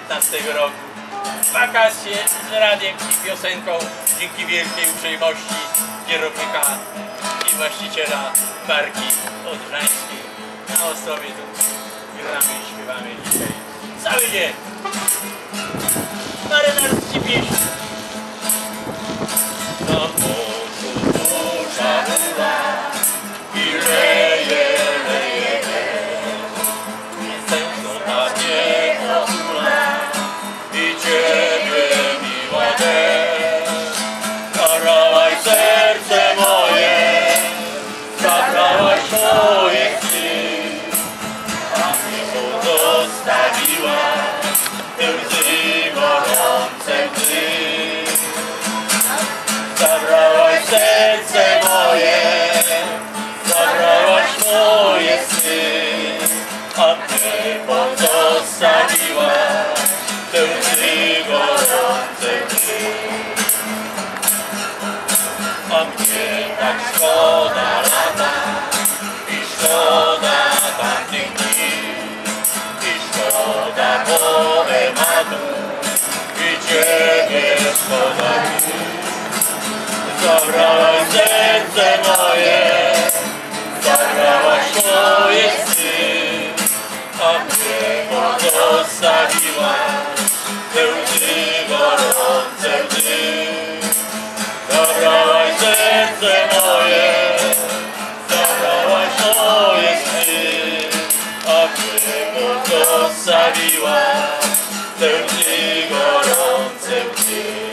2015 roku. Wakacje z radiem i piosenką dzięki wielkiej uprzejmości kierownika i właściciela marki Odrzańskiej. Na Ostrowie tu gramy i śpiewamy dzisiaj cały dzień. Marynarskie pieśni. Na morzu burza była i leje, leje, na niebo kula i ciebie miła deszcz. Zabrałaś serce moje, zabrałaś moje sny, a mnie pozostawiłaś te łzy gorące łzy. Zabrałaś serce moje, zabrałaś moje sny, a mnie pozostawiłaś te łzy gorące łzy. A mnie tak szkoda lata i szkoda tamtych dni, i szkoda poematu i ciebie szkoda mi. Zabrałaś serce moje, zabrałaś moje sny, a mnie pozostawiłaś te łzy gorące łzy. Zabrałaś serce moje, zabrałaś moje sny, a mnie pozostawiłaś te łzy gorące łzy.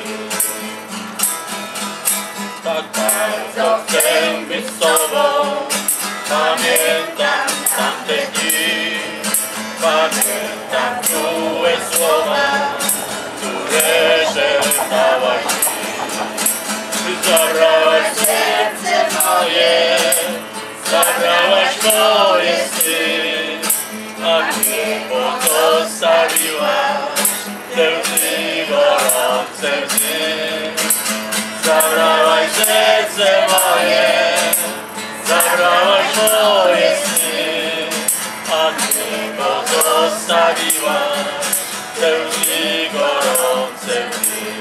Tak bardzo chcę być z tobą, pamiętam tamte dni, pamiętam czułe słowa, które szeptałaś mi. Zabrałaś serce moje, zabrałaś moje sny, a mnie pozostawiłaś te łzy gorące łzy. Zabrałaś serce moje, zabrałaś moje sny, a mnie pozostawiłaś te łzy gorące łzy.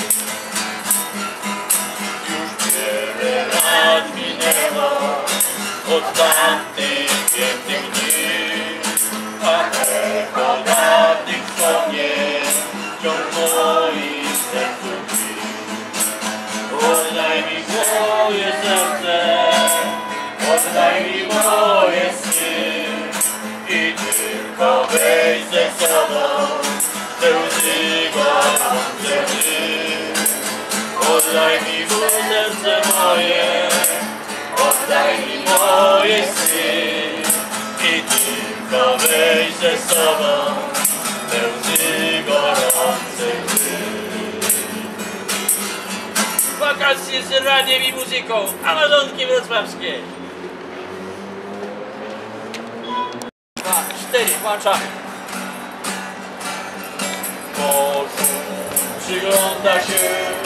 Już wiele lat minęło od tamtych pięknych dni, a echo dawnych wspomnień wciąż w moim sercu tkwi. Oddaj mi moje serce, oddaj mi moje sny i tylko weź ze sobą te łzy gorące łzy. Oddaj mi serce moje, oddaj mi moje sny i tylko weź ze sobą te łzy gorące łzy. Wakacje z radiem i muzyką, Amazonki wrocławskie. 2, 4, włączamy. Morzu przygląda się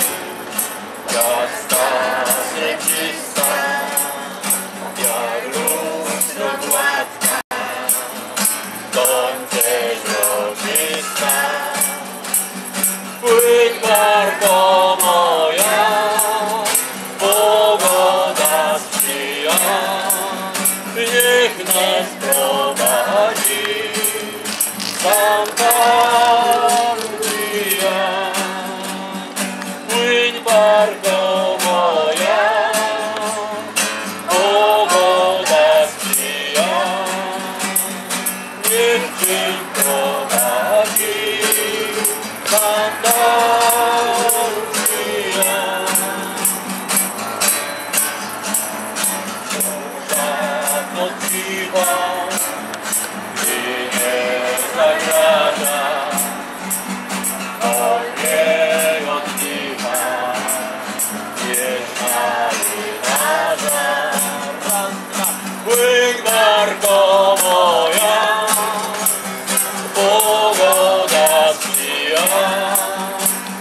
miasta srebrzysta, jak lustro gładka, doń przeźroczysta. Płyń barko moja, pogoda sprzyja, niech nas prowadzi Santa Lucia. Płyń barko moja, pogoda sprzyja, niech cię prowadzi Santa Lucia. Noc cicha, gdy nie zagraża, od niej oddycha, jest marynarza. Płyń barko moja, pogoda sprzyja,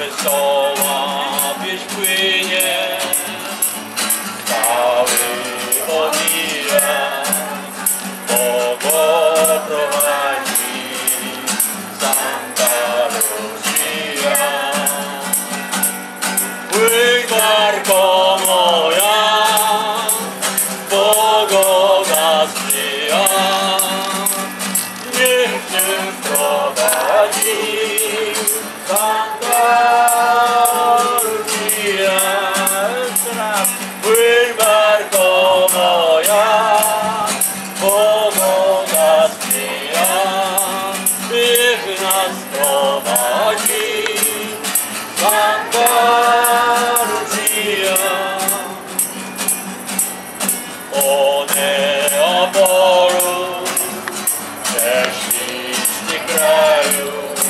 wesoła pieśń płynie, cały omija, Bogo prowadzi Santa Lucia. Płyń barko moja, Bogo nas sprzyja, niech cię prowadzi Santa Lucia. Płyń barko moja, Bogo nas sprzyja, niech nas prowadzi Santa Lucia. O Neapolu, prześliczny kraju,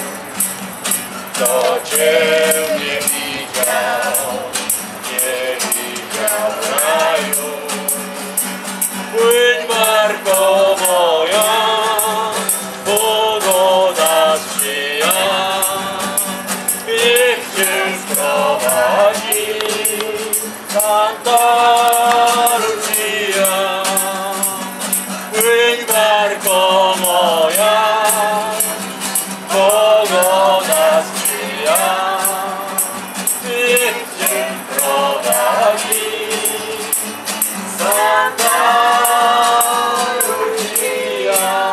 kto cię nie widział, nie widział raju. Płyń barko moja, pogoda sprzyja, niech cię sprowadzi Santa Lucia. Płyń barko moja, pogoda sprzyja, niech cię prowadzi Santa Lucia.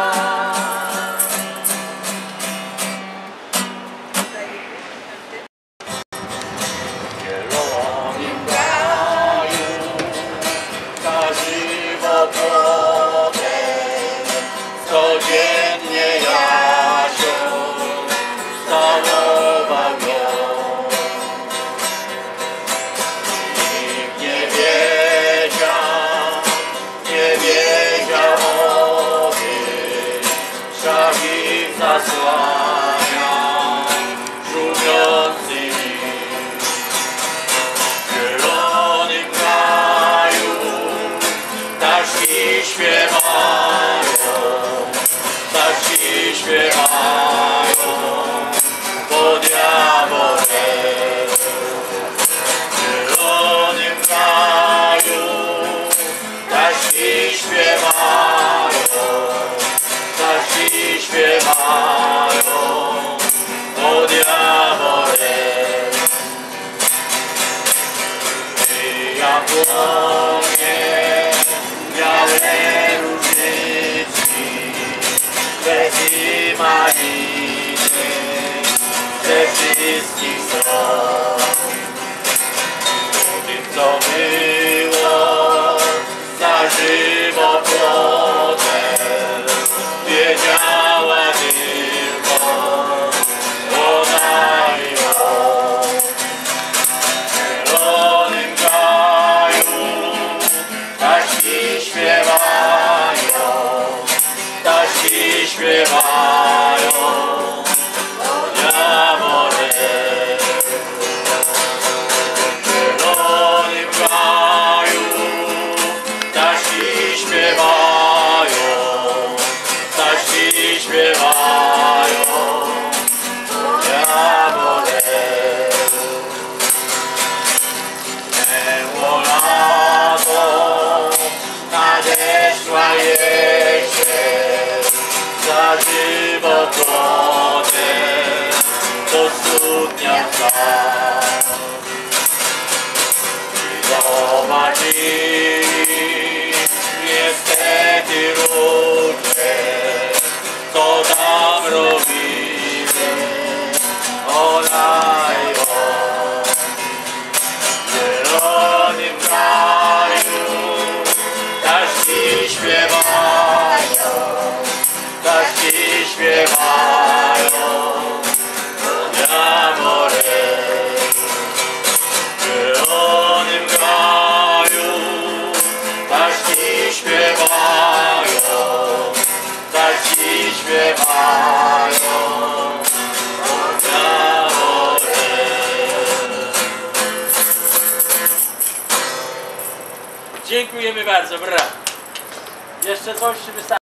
W zielonym kraju na żywo płotek codziennie Jasio całował ją. Nikt nie wiedział o tym, szachim zasłania szumiący lis. W zielonym kraju ptaszki śpiewają, ptaszki śpiewają pod jaworem. W zielonym kraju ptaszki śpiewają, ptaszki śpiewają pod jaworem. Ty jabłonie białe różyczki, bez i maliny, ze wszystkich stron. O tym, co było za żywo płotem, wiedziała tylko ona i on. W zielonym kraju ptaszki śpiewają, ptaszki śpiewają pod jaworem. W zielonym kraju ptaszki śpiewają, ptaszki śpiewają pod jaworem. Minęło lato, nadeszła jesień, za żywo płotem do studnia wstał. I zobaczyli niestety ludzie, co tam robili ona i on. W zielonym kraju ptaszki śpiewają, ptaszki śpiewają pod jaworem. W zielonym kraju ptaszki śpiewają, ptaszki śpiewają pod jaworem. Dziękujemy bardzo, brawo. Jeszcze coś czy wystarczy?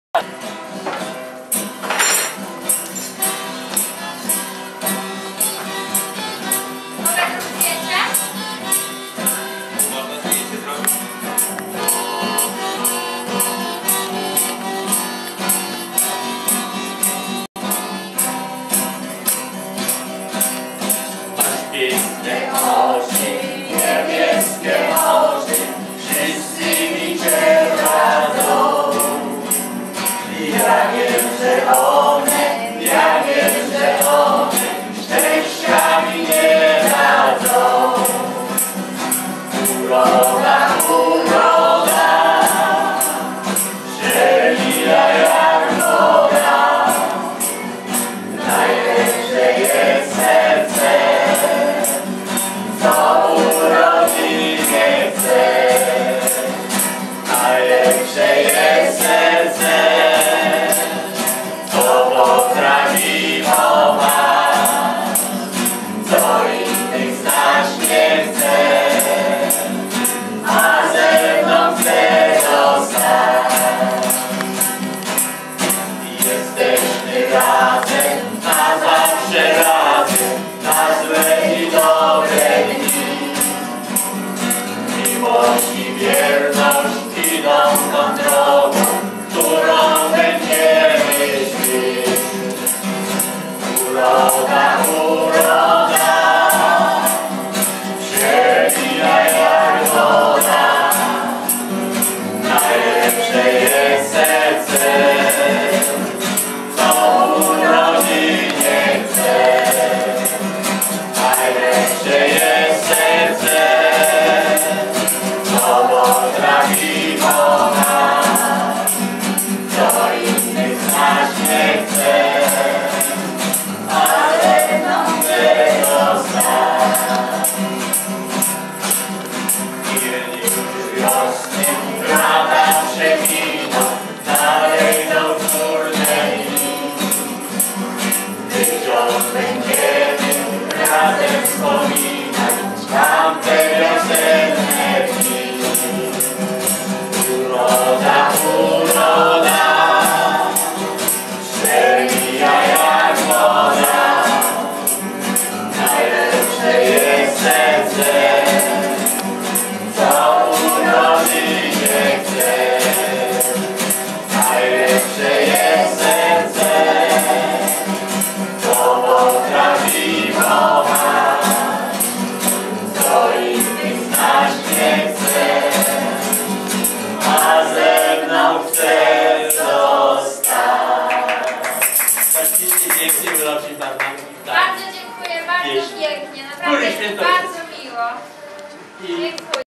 te oczy, niebieskie oczy, wszyscy mi cię radzą. Ja wiem, że one szczęścia mi nie dadzą. Uroda, przelila jak woda, najlepsze jest serce, co urodzi nie chce. Najlepsze jest serce, co potrafi kochać, co innych znać nie chce, a ze mną chce zostać. Jesteśmy razem, na zawsze razem, na złe i dobre dni. Miłość i wierność idą tą drogą, którą będziemy szli. Uroda, przebija jak woda, najlepsze jest serce, co urodzi nie chce. Najlepsze jest serce, co potrafi kochać, co innych znać nie chce, ale nam chce zostać. Ile już wiosny, lata przeminą, dalej do wtórnej dni. Gdy wciąż będziemy razem wspominać tamte wiosenne dni. Uroda, przebija jak woda, najlepsze jest serce, co urodzi nie chce. Najlepsze jest serce, co potrafi kochać, co innych znać nie chce, a ze mną chce zostać. Faktycznie pięknie uroczy Pana. Bardzo dziękuję, bardzo pięknie, naprawdę bardzo miło. Dziękuję.